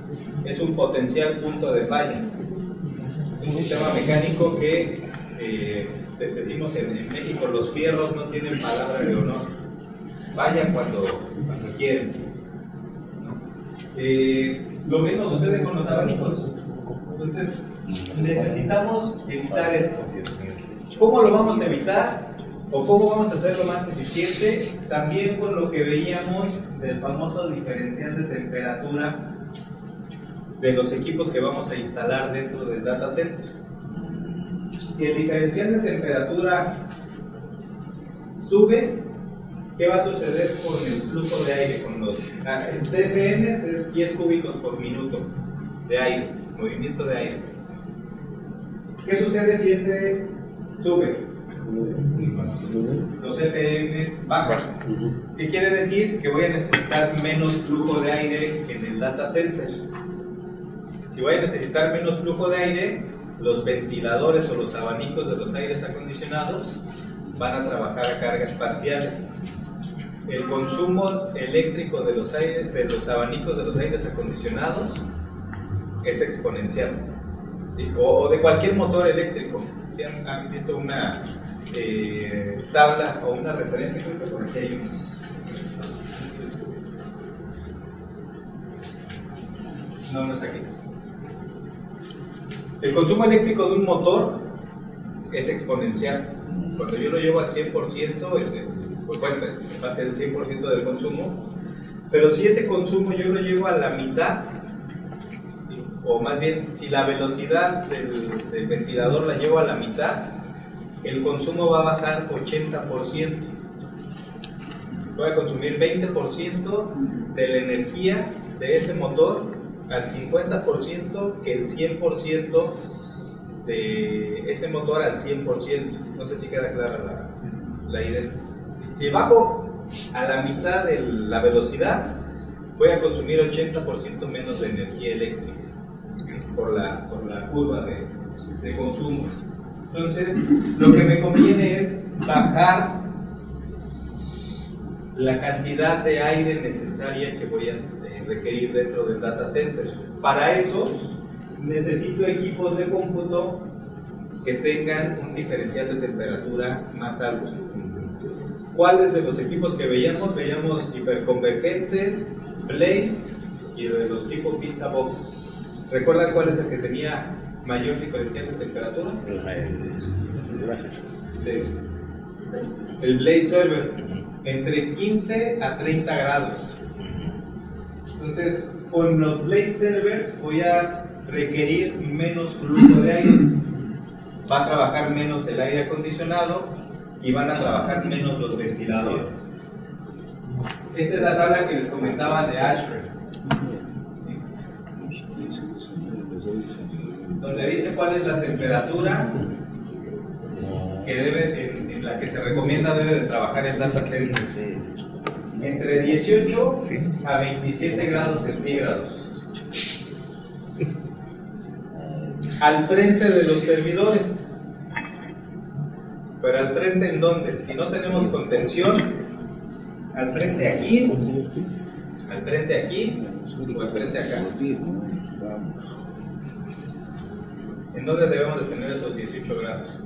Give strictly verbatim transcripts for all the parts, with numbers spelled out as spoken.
es un potencial punto de falla. Un sistema mecánico que, eh, decimos en, en México, los fierros no tienen palabra de honor. Vayan cuando, cuando quieren. Eh, lo mismo sucede con los abanicos. Entonces, necesitamos evitar esto. ¿Cómo lo vamos a evitar? ¿O cómo vamos a hacerlo más eficiente? También con lo que veíamos del famoso diferencial de temperatura de los equipos que vamos a instalar dentro del data center. Si el diferencial de temperatura sube, ¿qué va a suceder con el flujo de aire? Con los C F M es pies cúbicos por minuto de aire, movimiento de aire. ¿Qué sucede si este sube? Los C F M bajan. ¿Qué quiere decir? Que voy a necesitar menos flujo de aire en el data center. Si voy a necesitar menos flujo de aire, los ventiladores o los abanicos de los aires acondicionados van a trabajar a cargas parciales. El consumo eléctrico de los, aires, de los abanicos de los aires acondicionados es exponencial, ¿sí? o, o de cualquier motor eléctrico. ¿Sí? ¿Han, han visto una eh, tabla o una referencia? Creo que por aquí hay una. No, no es aquí. El consumo eléctrico de un motor es exponencial. Cuando yo lo llevo al cien por ciento, pues bueno, va a ser el cien por ciento del consumo. Pero si ese consumo yo lo llevo a la mitad, o más bien, si la velocidad del, del ventilador la llevo a la mitad, el consumo va a bajar ochenta por ciento. Voy a consumir veinte por ciento de la energía de ese motor al cincuenta por ciento que el cien por ciento de ese motor al cien por ciento. No sé si queda clara la, la idea. Si bajo a la mitad de la velocidad, voy a consumir ochenta por ciento menos de energía eléctrica por la, por la curva de, de consumo. Entonces, lo que me conviene es bajar la cantidad de aire necesaria que voy a eh, requerir dentro del data center. Para eso, necesito equipos de cómputo que tengan un diferencial de temperatura más alto. ¿Cuáles de los equipos que veíamos? Veíamos hiperconvergentes, Blade y de los tipo Pizza Box. ¿Recuerdan cuál es el que tenía mayor diferencial de temperatura? Sí. El Blade Server, entre quince a treinta grados. Entonces, con los Blade Server voy a requerir menos flujo de aire. Va a trabajar menos el aire acondicionado y van a trabajar menos los ventiladores. Esta es la tabla que les comentaba de ASHRAE, donde dice cuál es la temperatura que debe, en, en la que se recomienda debe de trabajar el data center. Entre dieciocho a veintisiete grados centígrados. Al frente de los servidores. Pero al frente, ¿en dónde? Si no tenemos contención, al frente aquí, al frente aquí, o al frente acá. ¿En dónde debemos de tener esos dieciocho grados?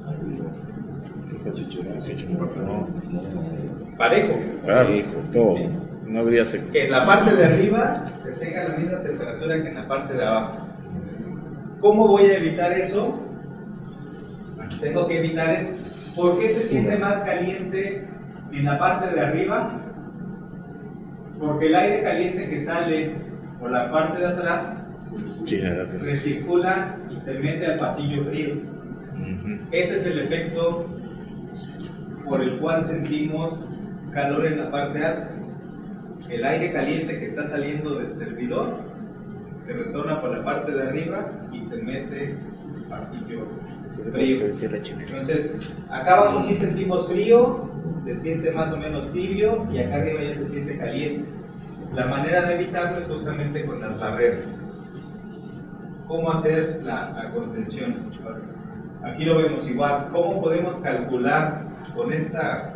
Parejo. Parejo, todo. No habría sector. Que en la parte de arriba se tenga la misma temperatura que en la parte de abajo. ¿Cómo voy a evitar eso? Tengo que evitar esto. ¿Por qué se siente más caliente en la parte de arriba? Porque el aire caliente que sale por la parte de atrás sí, recircula y se mete al pasillo frío. Uh-huh. Ese es el efecto por el cual sentimos calor en la parte alta. El aire caliente que está saliendo del servidor se retorna por la parte de arriba y se mete al pasillo frío. Entonces, acá abajo sí sentimos frío, se siente más o menos tibio, y acá arriba ya se siente caliente. La manera de evitarlo es justamente con las barreras. ¿Cómo hacer la, la contención? Aquí lo vemos igual. ¿Cómo podemos calcular con esta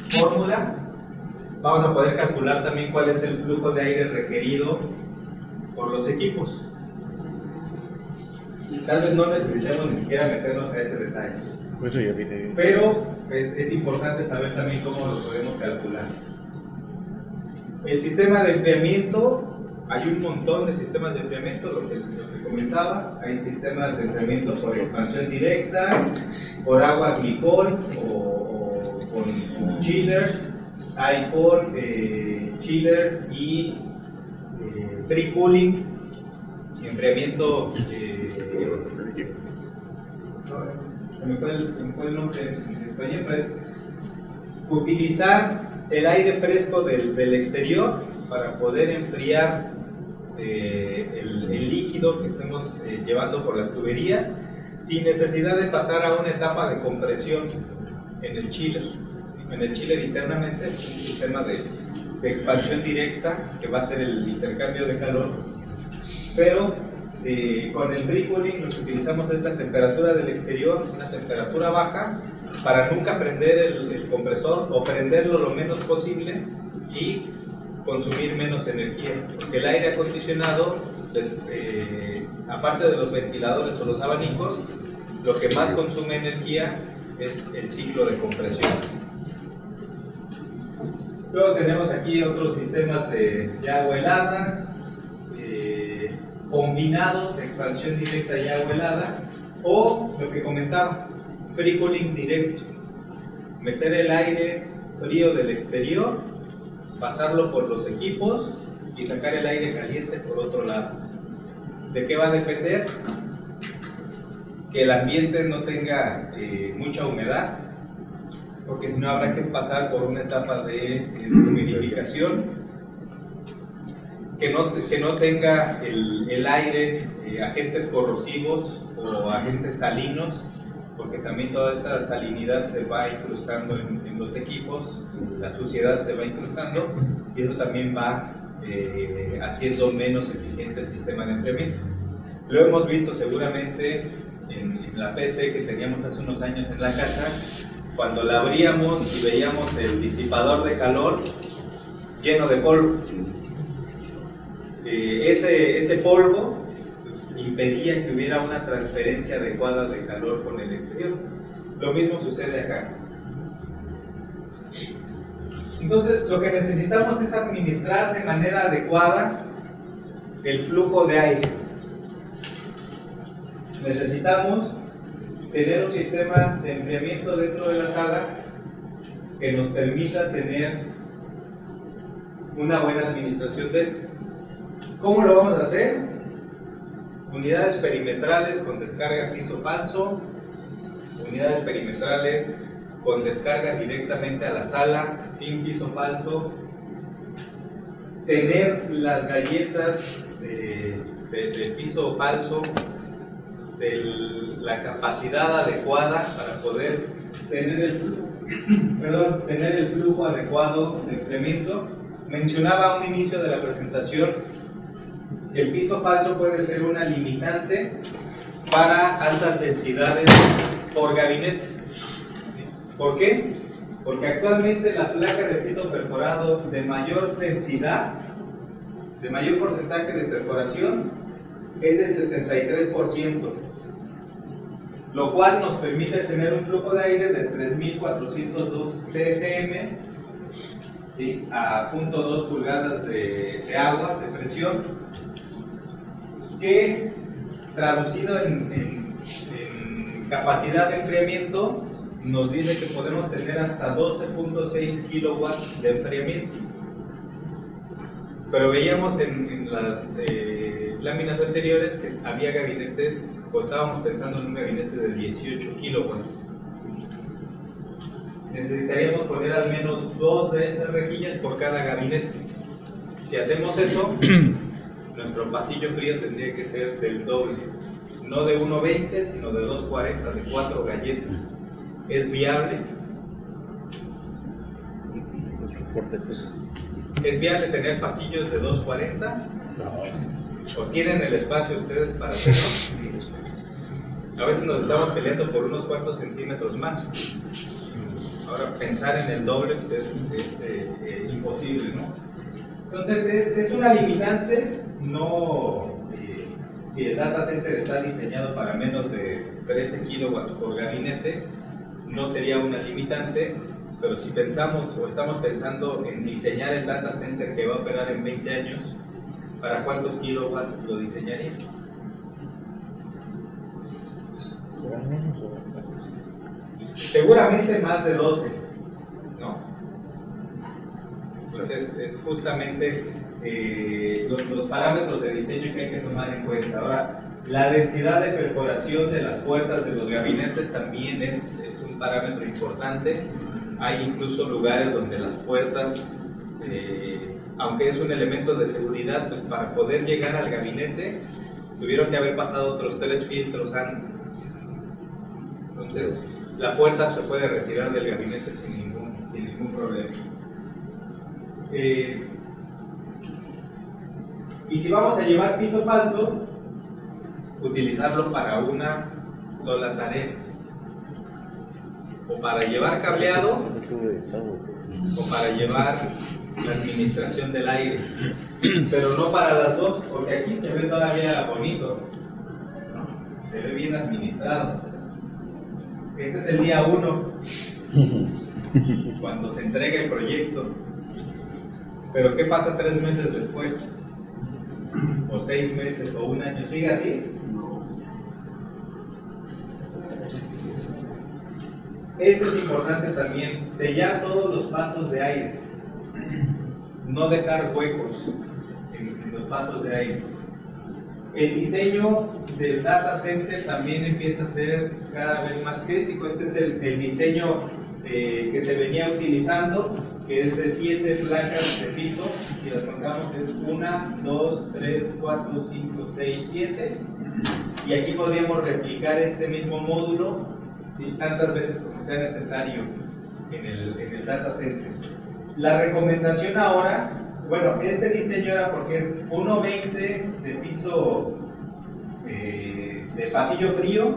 fórmula? Vamos a poder calcular también cuál es el flujo de aire requerido por los equipos. Tal vez no necesitemos ni siquiera meternos a ese detalle. Eso ya viene. Pero es, es importante saber también cómo lo podemos calcular. El sistema de enfriamiento, hay un montón de sistemas de enfriamiento, lo que, lo que comentaba. Hay sistemas de enfriamiento por expansión directa, por agua glicol o, o con, con chiller. Hay por eh, chiller y eh, free cooling, enfriamiento. Eh, se me fue el, se me fue el nombre en español, pero es utilizar el aire fresco del, del exterior para poder enfriar eh, el, el líquido que estemos eh, llevando por las tuberías sin necesidad de pasar a una etapa de compresión en el chiller. En el chiller internamente es un sistema de, de expansión directa que va a ser el intercambio de calor, pero eh, con el free cooling lo que utilizamos es la temperatura del exterior, una temperatura baja, para nunca prender el, el compresor o prenderlo lo menos posible y consumir menos energía, porque el aire acondicionado, eh, aparte de los ventiladores o los abanicos, lo que más consume energía es el ciclo de compresión. Luego tenemos aquí otros sistemas de, de agua helada, eh, combinados, expansión directa y agua helada, o lo que comentaba, free cooling directo, meter el aire frío del exterior, pasarlo por los equipos y sacar el aire caliente por otro lado. ¿De qué va a depender? Que el ambiente no tenga eh, mucha humedad, porque si no habrá que pasar por una etapa de, de humidificación, que no, que no tenga el, el aire eh, agentes corrosivos o agentes salinos, porque también toda esa salinidad se va incrustando en, en los equipos, la suciedad se va incrustando y eso también va eh, haciendo menos eficiente el sistema de enfriamiento. Lo hemos visto seguramente en, en la P C que teníamos hace unos años en la casa, cuando la abríamos y veíamos el disipador de calor lleno de polvo. Eh, ese, ese polvo impedía que hubiera una transferencia adecuada de calor con el exterior. Lo mismo sucede acá. Entonces, lo que necesitamos es administrar de manera adecuada el flujo de aire. Necesitamos tener un sistema de enfriamiento dentro de la sala que nos permita tener una buena administración de esto. ¿Cómo lo vamos a hacer? Unidades perimetrales con descarga piso falso, unidades perimetrales con descarga directamente a la sala, sin piso falso, tener las galletas de, de, de piso falso, de la capacidad adecuada para poder tener el flujo, perdón, tener el flujo adecuado de enfriamiento. Mencionaba a un inicio de la presentación que el piso falso puede ser una limitante para altas densidades por gabinete. ¿Por qué? Porque actualmente la placa de piso perforado de mayor densidad, de mayor porcentaje de perforación, es del sesenta y tres por ciento, lo cual nos permite tener un flujo de aire de tres mil cuatrocientos dos C F M, ¿sí?, a cero punto dos pulgadas de, de agua, de presión, que traducido en, en, en capacidad de enfriamiento nos dice que podemos tener hasta doce punto seis kilowatts de enfriamiento. Pero veíamos en, en las eh, láminas anteriores que había gabinetes, o estábamos pensando en un gabinete de dieciocho kilowatts. Necesitaríamos poner al menos dos de estas rejillas por cada gabinete. Si hacemos eso, nuestro pasillo frío tendría que ser del doble, no de uno veinte, sino de dos cuarenta, de cuatro galletas. ¿Es viable? ¿Es viable tener pasillos de dos cuarenta? ¿O tienen el espacio ustedes para hacerlo? A veces nos estamos peleando por unos cuantos centímetros más. Ahora, pensar en el doble pues es, es eh, eh, imposible, ¿no? Entonces es, es una limitante, no, eh, si el data center está diseñado para menos de trece kilowatts por gabinete, no sería una limitante, pero si pensamos o estamos pensando en diseñar el data center que va a operar en veinte años, ¿para cuántos kilowatts lo diseñaría? Seguramente más de doce, ¿no? Entonces es justamente eh, los, los parámetros de diseño que hay que tomar en cuenta. Ahora, la densidad de perforación de las puertas de los gabinetes también es, es un parámetro importante. Hay incluso lugares donde las puertas, eh, aunque es un elemento de seguridad, pues para poder llegar al gabinete tuvieron que haber pasado otros tres filtros antes. Entonces, la puerta se puede retirar del gabinete sin ningún, sin ningún problema. Eh, y si vamos a llevar piso falso, utilizarlo para una sola tarea. O para llevar cableado, o para llevar la administración del aire. Pero no para las dos, porque aquí se ve todavía bonito, ¿no? Se ve bien administrado. Este es el día uno, cuando se entrega el proyecto. Pero ¿qué pasa tres meses después? O seis meses, o un año. ¿Sigue así? Este es importante también, sellar todos los pasos de aire. No dejar huecos en, en los pasos de aire. El diseño del data center también empieza a ser cada vez más crítico. Este es el, el diseño eh, que se venía utilizando, que es de siete placas de piso. Si las contamos es una, dos, tres, cuatro, cinco, seis, siete. Y aquí podríamos replicar este mismo módulo, ¿sí?, tantas veces como sea necesario en el, en el data center. La recomendación ahora, bueno, este diseño era porque es uno veinte de piso eh, de pasillo frío,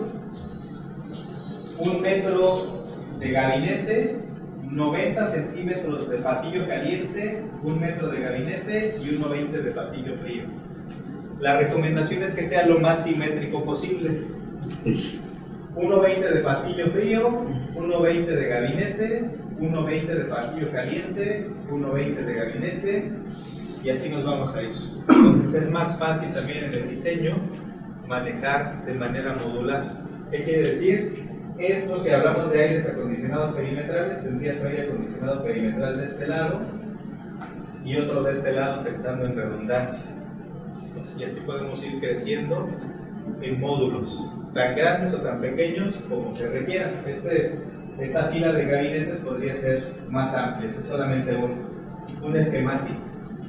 un metro de gabinete, noventa centímetros de pasillo caliente, un metro de gabinete y uno veinte de pasillo frío. La recomendación es que sea lo más simétrico posible. uno veinte de pasillo frío, uno veinte de gabinete, uno veinte de pasillo caliente, uno veinte de gabinete, y así nos vamos a ir. Entonces es más fácil también en el diseño manejar de manera modular. ¿Qué quiere decir? Esto, si hablamos de aires acondicionados perimetrales, tendría su aire acondicionado perimetral de este lado y otro de este lado, pensando en redundancia. Y así podemos ir creciendo en módulos, tan grandes o tan pequeños como se requieran. Este, esta fila de gabinetes podría ser más amplia, es solamente un, un esquemático.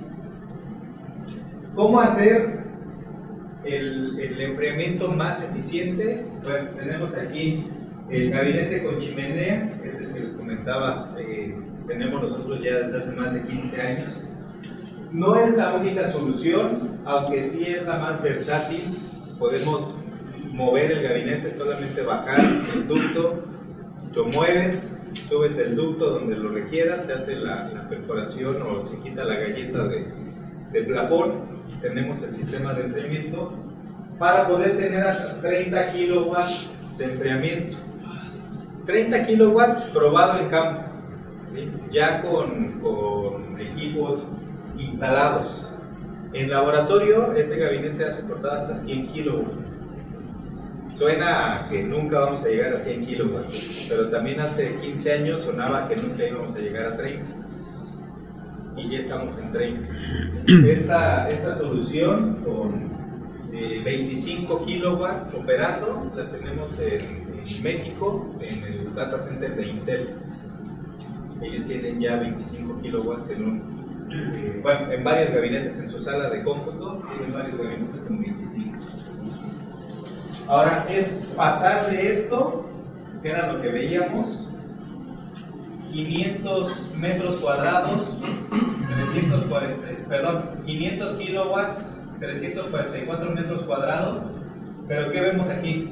¿Cómo hacer el, el enfriamiento más eficiente? Bueno, tenemos aquí el gabinete con chimenea, que es el que les comentaba, eh, tenemos nosotros ya desde hace más de quince años. No es la única solución, aunque sí es la más versátil. Podemos mover el gabinete, solamente bajar el ducto, lo mueves, subes el ducto donde lo requieras, se hace la, la perforación o se quita la galleta de, del plafón y tenemos el sistema de enfriamiento para poder tener hasta treinta kilowatts de enfriamiento. treinta kilowatts probado en campo, ¿sí?, ya con, con equipos instalados. En laboratorio ese gabinete ha soportado hasta cien kilowatts. Suena a que nunca vamos a llegar a cien kilowatts, pero también hace quince años sonaba que nunca íbamos a llegar a treinta. Y ya estamos en treinta. Esta, esta solución con eh, veinticinco kilowatts operando la tenemos en, en México, en el data center de Intel. Ellos tienen ya veinticinco kilowatts en un Eh, bueno, en varios gabinetes, en su sala de cómputo tienen varios gabinetes con veinticinco. Ahora es pasar de esto, que era lo que veíamos, quinientos metros cuadrados, trescientos cuarenta, perdón, quinientos kilowatts, trescientos cuarenta y cuatro metros cuadrados, pero ¿qué vemos aquí?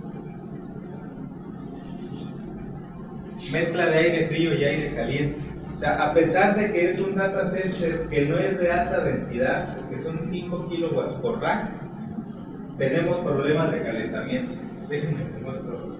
Mezcla de aire frío y aire caliente. O sea, a pesar de que es un data center que no es de alta densidad, porque son cinco kilowatts por rack, tenemos problemas de calentamiento. Déjenme te muestro.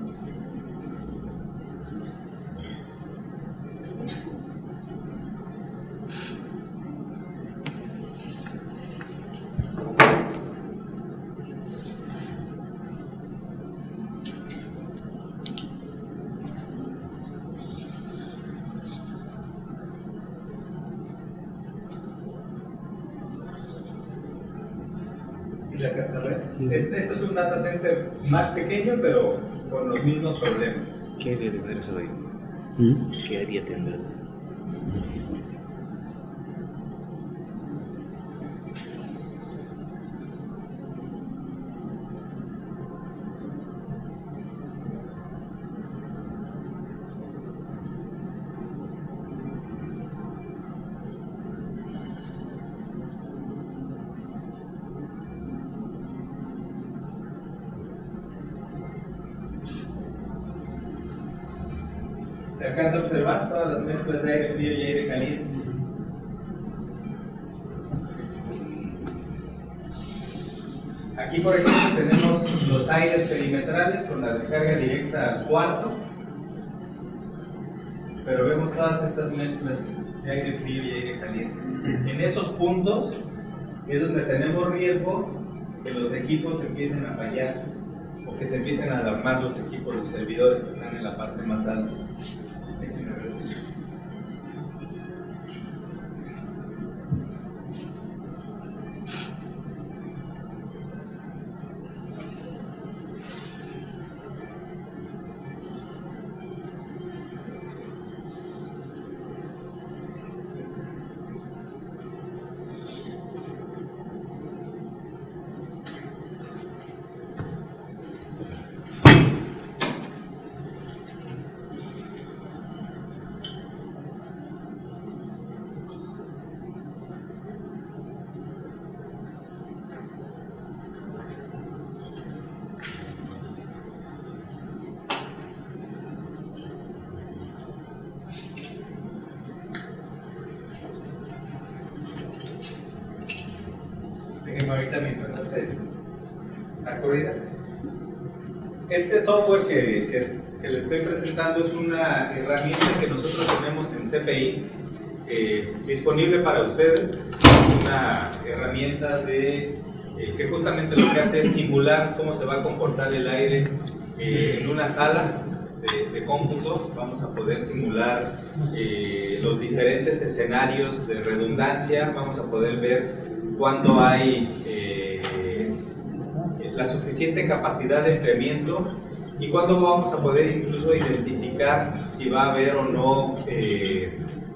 Este, este es un data center más pequeño, pero con los mismos problemas. ¿Qué área tendrá eso ahí? ¿Mm? ¿Qué área tendrá? Se alcanza a observar todas las mezclas de aire frío y aire caliente. Aquí, por ejemplo, tenemos los aires perimetrales con la descarga directa al cuarto, pero vemos todas estas mezclas de aire frío y aire caliente. En esos puntos es donde tenemos riesgo que los equipos empiecen a fallar o que se empiecen a alarmar los equipos, los servidores que están en la parte más alta. Déjenme ver si... ahorita mientras hace la corrida. Este software que, que, que les estoy presentando es una herramienta que nosotros tenemos en C P I eh, disponible para ustedes. Una herramienta de, eh, que justamente lo que hace es simular cómo se va a comportar el aire eh, en una sala de, de cómputo. Vamos a poder simular eh, los diferentes escenarios de redundancia. Vamos a poder ver cuando hay eh, la suficiente capacidad de enfriamiento y cuando vamos a poder incluso identificar si va a haber o no eh,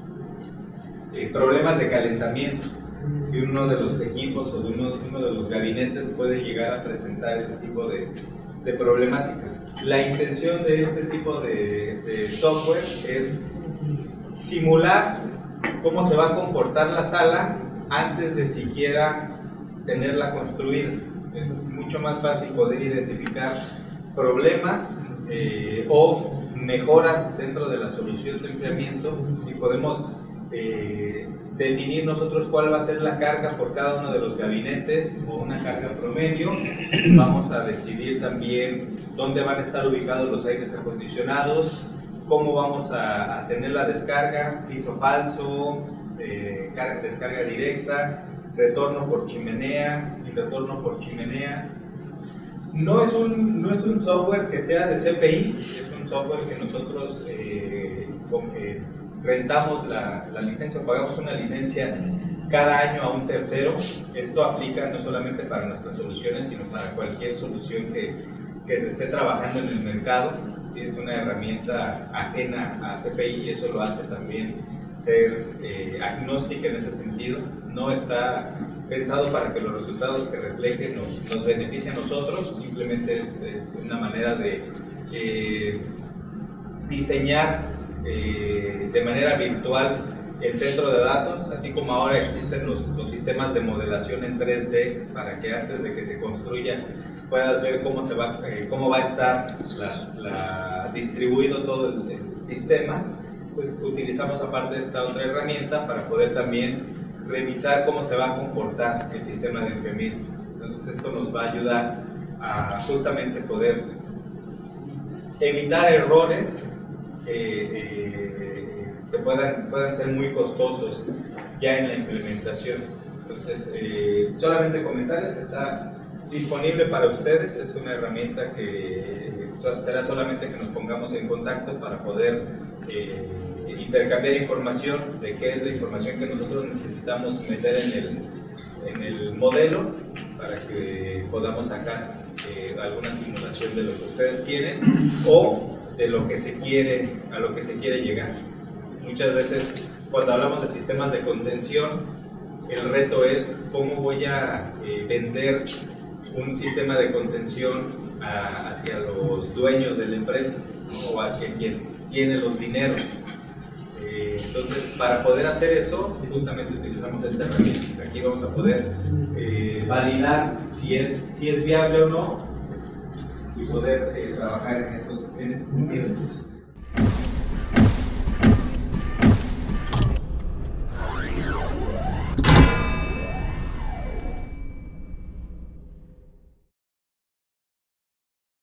eh, problemas de calentamiento, si uno de los equipos o de uno, uno de los gabinetes puede llegar a presentar ese tipo de, de problemáticas. La intención de este tipo de, de software es simular cómo se va a comportar la sala antes de siquiera tenerla construida. Es mucho más fácil poder identificar problemas eh, o mejoras dentro de la solución de enfriamiento y podemos eh, definir nosotros cuál va a ser la carga por cada uno de los gabinetes o una carga promedio. Vamos a decidir también dónde van a estar ubicados los aires acondicionados, cómo vamos a, a tener la descarga, piso falso, Eh, descarga directa, retorno por chimenea, sin retorno por chimenea. No es un, no es un software que sea de C P I, es un software que nosotros eh, con, eh, rentamos la, la licencia, o pagamos una licencia cada año a un tercero. Esto aplica no solamente para nuestras soluciones, sino para cualquier solución que, que se esté trabajando en el mercado. Es una herramienta ajena a C P I y eso lo hace también ser eh, agnóstica en ese sentido. No está pensado para que los resultados que reflejen nos, nos beneficien a nosotros, simplemente es, es una manera de eh, diseñar eh, de manera virtual el centro de datos, así como ahora existen los, los sistemas de modelación en tres D para que antes de que se construya puedas ver cómo, se va, eh, cómo va a estar las, la, distribuido todo el, el sistema. pues utilizamos aparte esta otra herramienta para poder también revisar cómo se va a comportar el sistema de enfriamiento. Entonces esto nos va a ayudar a justamente poder evitar errores que eh, se puedan, puedan ser muy costosos ya en la implementación. Entonces, eh, solamente comentarles, está disponible para ustedes, es una herramienta que será solamente que nos pongamos en contacto para poder eh, intercambiar información de qué es la información que nosotros necesitamos meter en el, en el modelo para que podamos sacar eh, alguna simulación de lo que ustedes quieren o de lo que se quiere, a lo que se quiere llegar. Muchas veces cuando hablamos de sistemas de contención, el reto es cómo voy a eh, vender un sistema de contención a, hacia los dueños de la empresa, ¿no? O hacia quien tiene los dineros. Eh, entonces, para poder hacer eso, justamente utilizamos esta herramienta. Aquí vamos a poder eh, validar si es, si es viable o no y poder eh, trabajar en, esos, en ese sentido.